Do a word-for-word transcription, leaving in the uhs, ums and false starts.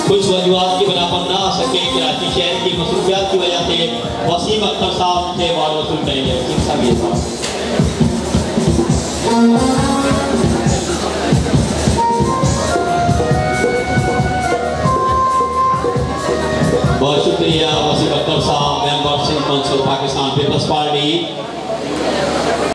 कुछ वजूहत की बना पर ना आ सके। कराची शहर की मसरूफियात की वजह से वसीम अख्तर साहब से वार वसूल करेंगे। वसीम साहब ये साहब बहुत शुक्रिया वसीम अख्तर साहब, member Sindh Mansoor Pakistan Peoples party.